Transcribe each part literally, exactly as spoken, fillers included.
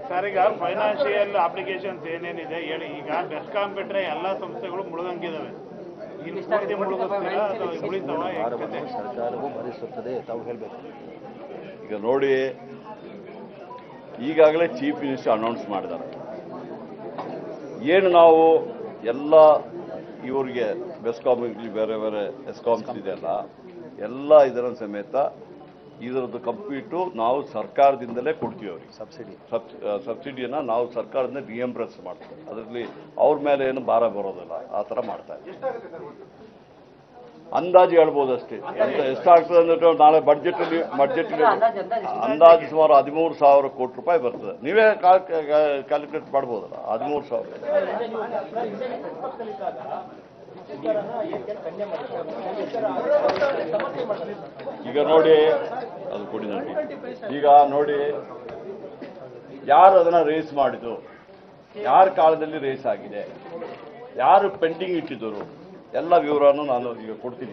Sir, ಈಗ financial applications ಏನೇನಿದೆ ಹೇಳಿ. ಈಗ ಬೆಸ್ಕಾಂ ಬಿಟ್ರೆ ಎಲ್ಲ ಸಂಸ್ಥೆಗಳು ಮುಳುಗಂಗಿದಾವೆ. ಇನ್ನು ಪೂರ್ತಿ ಮುಳುಗಿಸ್ತೀರಾ ಅಥವಾ ಉಳಿತಾವ? ಸರ್ಕಾರವು ಭರಿಸುತ್ತದೆ ತಾವು ಹೇಳಬೇಕು. ಈಗ ನೋಡಿ, ಈಗಾಗಲೇ ಚೀಫ್ ಮಿನಿಸ್ಟರ್ ಅನೌನ್ಸ್ ಮಾಡಿದ್ದಾರೆ. ಏನು ನಾವು ಎಲ್ಲ ಇವರಿಗೆ ಬೆಸ್ಕಾಮ್ ಬೇರೆ ಬೇರೆ ಎಸ್ಕಾಮ್ಸ್ ಇದೆಯಲ್ಲ, ಎಲ್ಲ ಇದರ ಸಮೇತ ಇದರದ್ದು ಕಂಪ್ಲೀಟು ನಾವು ಸರ್ಕಾರದಿಂದಲೇ ಕೊಡ್ತೀವಿ ಅವ್ರಿಗೆ. ಸಬ್ಸಿಡಿ ಸಬ್ಸಿಡಿಯನ್ನು ನಾವು ಸರ್ಕಾರದಿಂದ ರಿಯಂಬರ್ಸ್ ಮಾಡ್ತೀವಿ. ಅದರಲ್ಲಿ ಅವ್ರ ಮೇಲೆ ಏನು ಭಾರ ಬರೋದಿಲ್ಲ, ಆ ಥರ ಮಾಡ್ತಾ ಇದ್ದೀವಿ. ಅಂದಾಜು ಹೇಳ್ಬೋದು ಅಷ್ಟೇ. ಎಂತ ಎಷ್ಟಾಗ್ತದೆ ಅಂದ್ರೆ ನಾಳೆ ಬಡ್ಜೆಟ್ ಅಲ್ಲಿ ಬಡ್ಜೆಟ್ ಅಂದಾಜು ಸುಮಾರು ಹದಿಮೂರು ಸಾವಿರ ಕೋಟಿ ರೂಪಾಯಿ ಬರ್ತದೆ. ನೀವೇ ಕ್ಯಾಲ್ಕುಲೇಟ್ ಮಾಡ್ಬೋದಲ್ಲ, ಹದಿಮೂರು ಸಾವಿರ. ಈಗ ನೋಡಿ, ಅದು ಕೊಡಿ ನೋಡಿ. ಈಗ ನೋಡಿ, ಯಾರು ಅದನ್ನ ರೇಸ್ ಮಾಡಿದ್ರು, ಯಾರ ಕಾಲದಲ್ಲಿ ರೇಸ್ ಆಗಿದೆ, ಯಾರು ಪೆಂಡಿಂಗ್ ಇಟ್ಟಿದ್ದರು, ಎಲ್ಲ ವಿವರನೂ ನಾನು ಈಗ ಕೊಡ್ತೀನಿ.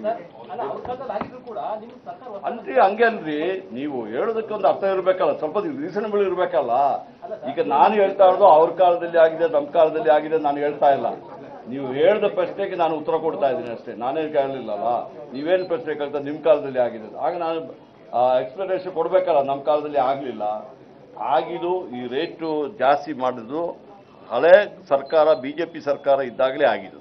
ಅಲ್ರಿ, ಹಂಗೆ ಅಲ್ರಿ, ನೀವು ಹೇಳೋದಕ್ಕೆ ಒಂದು ಅರ್ಥ ಇರಬೇಕಲ್ಲ, ಸ್ವಲ್ಪ ರೀಸನಬಲ್ ಇರಬೇಕಲ್ಲ. ಈಗ ನಾನು ಹೇಳ್ತಾ ಇರೋದು ಅವ್ರ ಕಾಲದಲ್ಲಿ ಆಗಿದೆ, ನಮ್ಮ ಕಾಲದಲ್ಲಿ ಆಗಿದೆ ನಾನು ಹೇಳ್ತಾ ಇಲ್ಲ. ನೀವು ಹೇಳಿದ ಪ್ರಶ್ನೆಗೆ ನಾನು ಉತ್ತರ ಕೊಡ್ತಾ ಇದ್ದೀನಿ ಅಷ್ಟೇ. ನಾನೇನು ಕೇಳಲಿಲ್ಲಲ್ಲ, ನೀವೇನು ಪ್ರಶ್ನೆ ಕೇಳ್ತಾ ನಿಮ್ಮ ಕಾಲದಲ್ಲಿ ಆಗಿದೆ, ಆಗ ನಾನು ಎಕ್ಸ್ಪ್ಲನೇಷನ್ ಕೊಡಬೇಕಲ್ಲ. ನಮ್ಮ ಕಾಲದಲ್ಲಿ ಆಗಲಿಲ್ಲ, ಆಗಿದ್ದು ಈ ರೇಟು ಜಾಸ್ತಿ ಮಾಡಿದ್ದು ಹಳೆ ಸರ್ಕಾರ, ಬಿಜೆಪಿ ಸರ್ಕಾರ ಇದ್ದಾಗಲೇ ಆಗಿದ್ದು.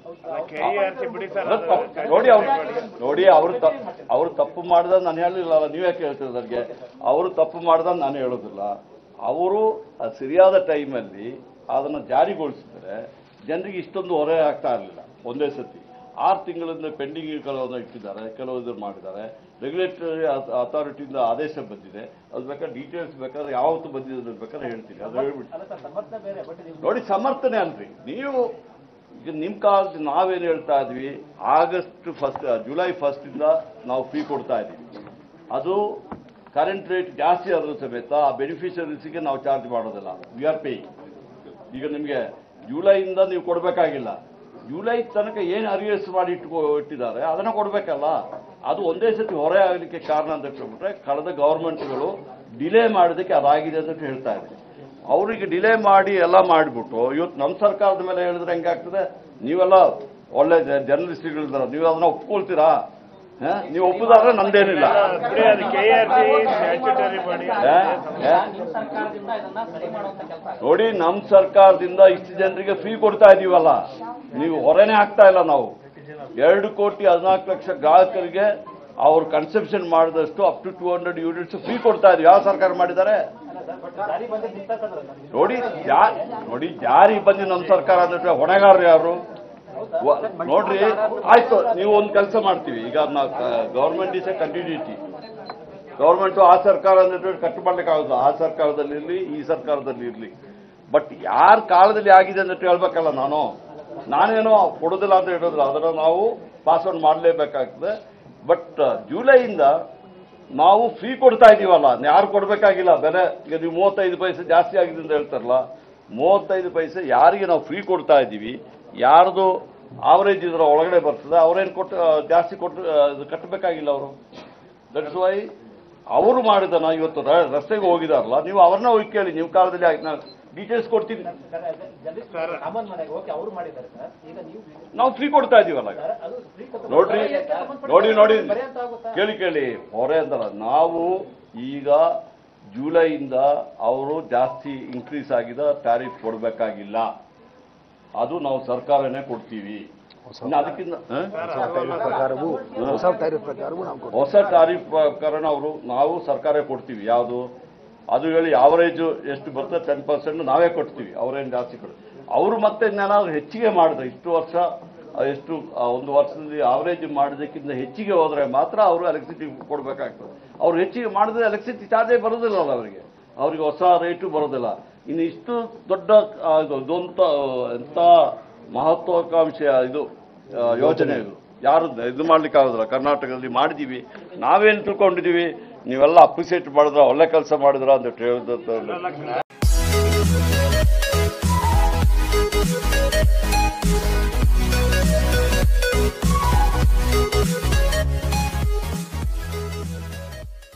ನೋಡಿ ಅವ್ರು ನೋಡಿ ಅವರು ಅವರು ತಪ್ಪು ಮಾಡಿದ ನಾನು ಹೇಳಲಿಲ್ಲ. ನೀವೇ ಕೇಳ್ತೀರ ನನಗೆ. ಅವರು ತಪ್ಪು ಮಾಡಿದ ನಾನು ಹೇಳೋದಿಲ್ಲ. ಅವರು ಸರಿಯಾದ ಟೈಮಲ್ಲಿ ಅದನ್ನು ಜಾರಿಗೊಳಿಸಿದರೆ ಜನರಿಗೆ ಇಷ್ಟೊಂದು ಹೊರೆ ಆಗ್ತಾ ಇರಲಿಲ್ಲ. ಒಂದೇ ಸತಿ ಆರು ತಿಂಗಳಿಂದ ಪೆಂಡಿಂಗ್ ಕೆಲವೊಂದು ಇಟ್ಟಿದ್ದಾರೆ, ಕೆಲವು ಮಾಡಿದ್ದಾರೆ. ರೆಗ್ಯುಲೇಟರಿ ಅಥಾರಿಟಿಯಿಂದ ಆದೇಶ ಬಂದಿದೆ. ಅದು ಬೇಕಾದ್ರೆ ಡೀಟೇಲ್ಸ್ ಬೇಕಾದ್ರೆ ಯಾವತ್ತು ಬಂದಿದೆ ಬೇಕಾದ್ರೆ ಹೇಳ್ತೀನಿ, ಅದು ಹೇಳ್ಬಿಟ್ಟು. ನೋಡಿ, ಸಮರ್ಥನೆ ಅಲ್ರಿ ನೀವು. ಈಗ ನಿಮ್ಮ ಕಾಲದ ನಾವೇನು ಹೇಳ್ತಾ ಇದ್ವಿ, ಆಗಸ್ಟ್ ಫಸ್ಟ್ ಜುಲೈ ಫಸ್ಟ್ ಇಂದ ನಾವು ಫೀ ಕೊಡ್ತಾ ಇದ್ದೀವಿ. ಅದು ಕರೆಂಟ್ ರೇಟ್ ಜಾಸ್ತಿ ಆದರೂ ಸಮೇತ ಆ ಬೆನಿಫಿಷರೀಸ್ಗೆ ನಾವು ಚಾರ್ಜ್ ಮಾಡೋದಿಲ್ಲ. We are paying. ಈಗ ನಿಮಗೆ ಜುಲೈಯಿಂದ ನೀವು ಕೊಡಬೇಕಾಗಿಲ್ಲ. ಜುಲೈ ತನಕ ಏನು ಅರಿಯರ್ಸ್ ಮಾಡಿ ಇಟ್ಕೊ ಇಟ್ಟಿದ್ದಾರೆ ಅದನ್ನು ಕೊಡಬೇಕಲ್ಲ. ಅದು ಒಂದೇ ಸತಿ ಹೊರೆ ಆಗಲಿಕ್ಕೆ ಕಾರಣ ಅಂತ ಹೇಳ್ಬಿಟ್ರೆ ಕಳೆದ ಗವರ್ಮೆಂಟ್ಗಳು ಡಿಲೇ ಮಾಡೋದಕ್ಕೆ ಅದಾಗಿದೆ ಅಂತ ಹೇಳ್ತಾ ಇದ್ದಾರೆ. ಅವರಿಗೆ ಡಿಲೇ ಮಾಡಿ ಎಲ್ಲ ಮಾಡಿಬಿಟ್ಟು ಇವತ್ತು ನಮ್ಮ ಸರ್ಕಾರದ ಮೇಲೆ ಹೇಳಿದ್ರೆ ಹೆಂಗಾಗ್ತದೆ? ನೀವೆಲ್ಲ ಒಳ್ಳೆ ಜರ್ನಲಿಸ್ಟ್ಗಳಿದ್ದಾರೆ, ನೀವು ಅದನ್ನ ಒಪ್ಕೊಳ್ತೀರಾ? ನೀವು ಒಪ್ಪುದಾದ್ರೆ ನಂದೇನಿಲ್ಲ. ನೋಡಿ, ನಮ್ಮ ಸರ್ಕಾರದಿಂದ ಇಷ್ಟು ಜನರಿಗೆ ಫ್ರೀ ಕೊಡ್ತಾ ಇದೀವಲ್ಲ, ನೀವು ಹೊರೆನೇ ಆಗ್ತಾ ಇಲ್ಲ. ನಾವು ಎರಡು ಕೋಟಿ ಹದಿನಾಲ್ಕು ಲಕ್ಷ ಗ್ರಾಹಕರಿಗೆ ಅವ್ರು ಕನ್ಸಂಪ್ಷನ್ ಮಾಡಿದಷ್ಟು up to two hundred units free ಕೊಡ್ತಾ ಇದೀವಿ. ಯಾವ ಸರ್ಕಾರ ಮಾಡಿದ್ದಾರೆ ನೋಡಿ. ನೋಡಿ, ಜಾರಿ ಬಂದು ನಮ್ಮ ಸರ್ಕಾರ ಅಂದ್ರೆ ಹೊಣೆಗಾರರು ಯಾರು ನೋಡ್ರಿ. ಆಯ್ತು, ನೀವು ಒಂದು ಕೆಲಸ ಮಾಡ್ತೀವಿ. ಈಗ ನಾವು government is a continuity. Government ಆ ಸರ್ಕಾರ ಅಂದ್ರೆ ಕಟ್ಟು ಮಾಡ್ಲಿಕ್ಕಾಗೋದು. ಆ ಸರ್ಕಾರದಲ್ಲಿ ಇರಲಿ, ಈ ಸರ್ಕಾರದಲ್ಲಿ ಇರಲಿ. ಬಟ್ ಯಾರ ಕಾಲದಲ್ಲಿ ಆಗಿದೆ ಅಂತ ಹೇಳ್ಬೇಕಲ್ಲ. ನಾನು ನಾನೇನೋ ಕೊಡೋದಿಲ್ಲ ಅಂತ ಹೇಳೋದಿಲ್ಲ, ಅದನ್ನು ನಾವು ಪಾಸ್ ಆನ್ ಮಾಡಲೇಬೇಕಾಗ್ತದೆ. ಬಟ್ ಜುಲೈಯಿಂದ ನಾವು ಫ್ರೀ ಕೊಡ್ತಾ ಇದೀವಲ್ಲ, ಯಾರು ಕೊಡಬೇಕಾಗಿಲ್ಲ ಬೆಲೆ. ಈಗ ನೀವು ಮೂವತ್ತೈದು ಪೈಸೆ ಜಾಸ್ತಿ ಆಗಿದೆ ಅಂತ ಹೇಳ್ತಾರಲ್ಲ, ಮೂವತ್ತೈದು ಪೈಸೆ ಯಾರಿಗೆ ನಾವು ಫ್ರೀ ಕೊಡ್ತಾ ಇದ್ದೀವಿ, ಯಾರ್ದು ಆವರೇಜ್ ಇದರ ಒಳಗಡೆ ಬರ್ತದೆ, ಅವರೇನು ಕೊಟ್ಟು ಜಾಸ್ತಿ ಕೊಟ್ಟು ಕಟ್ಟಬೇಕಾಗಿಲ್ಲ ಅವರು. ದಟ್ಸ್ ವೈ ಅವರು ಮಾಡಿದನ ಇವತ್ತು ರಸ್ತೆಗೆ ಹೋಗಿದಾರಲ್ಲ, ನೀವು ಅವ್ರನ್ನ ಹೋಗಿ ಕೇಳಿ. ನಿಮ್ಮ ಕಾಲದಲ್ಲಿ ಆಯ್ತು, ನಾನು ಡೀಟೇಲ್ಸ್ ಕೊಡ್ತೀನಿ. ನಾವು ಫ್ರೀ ಕೊಡ್ತಾ ಇದೀವಲ್ಲ. ನೋಡ್ರಿ ನೋಡಿ ನೋಡಿ ಕೇಳಿ ಕೇಳಿ ಹೊರೆ ಅಂತಲ್ಲ. ನಾವು ಈಗ ಜುಲೈಯಿಂದ ಅವರು ಜಾಸ್ತಿ ಇನ್ಕ್ರೀಸ್ ಆಗಿದ ಟ್ಯಾರಿಫ್ ಕೊಡಬೇಕಾಗಿಲ್ಲ. ಅದು ನಾವು ಸರ್ಕಾರನೇ ಕೊಡ್ತೀವಿ. ಅದಕ್ಕಿಂತ ಹೊಸ ಟ್ಯಾರಿಫ್ ಪ್ರಕಾರ ಅವರು ನಾವು ಸರ್ಕಾರ ಕೊಡ್ತೀವಿ. ಯಾವುದು ಅದು ಹೇಳಿ ಆವರೇಜ್ ಎಷ್ಟು ಬರ್ತದೆ ಟೆನ್ ಪರ್ಸೆಂಟ್ ನಾವೇ ಕೊಡ್ತೀವಿ. ಅವರೇನು ಜಾಸ್ತಿ ಕೊಡ್ತೀವಿ. ಅವರು ಮತ್ತೆ ಏನಾದ್ರು ಹೆಚ್ಚಿಗೆ ಮಾಡಿದ್ರೆ ಇಷ್ಟು ವರ್ಷ ಎಷ್ಟು ಒಂದು ವರ್ಷದಲ್ಲಿ ಆವರೇಜ್ ಮಾಡೋದಕ್ಕಿಂತ ಹೆಚ್ಚಿಗೆ ಹೋದ್ರೆ ಮಾತ್ರ ಅವರು ಎಲೆಕ್ಟ್ರಿಸಿಟಿ ಕೊಡಬೇಕಾಗ್ತದೆ. ಅವ್ರು ಹೆಚ್ಚಿಗೆ ಮಾಡಿದ್ರೆ ಎಲೆಕ್ಟ್ರಿಸಿಟಿ ಚಾರ್ಜೇ ಬರೋದಿಲ್ಲ ಅವರಿಗೆ. ಅವರಿಗೆ ಹೊಸ ರೇಟು ಬರೋದಿಲ್ಲ. ಇನ್ನು ಇಷ್ಟು ದೊಡ್ಡ ಇದೊಂತ ಎಂಥ ಮಹತ್ವಾಕಾಂಕ್ಷೆ ಇದು ಯೋಜನೆ ಇದು. ಯಾರು ಇದು ಮಾಡ್ಲಿಕ್ಕೆ ಆಗೋದಿಲ್ಲ. ಕರ್ನಾಟಕದಲ್ಲಿ ಮಾಡಿದೀವಿ. ನಾವೇನು ತಿಳ್ಕೊಂಡಿದ್ದೀವಿ, ನೀವೆಲ್ಲ ಅಪ್ರಿಸಿಯೇಟ್ ಮಾಡಿದ್ರ, ಒಳ್ಳೆ ಕೆಲಸ ಮಾಡಿದ್ರ ಅಂತ ಹೇಳಿದ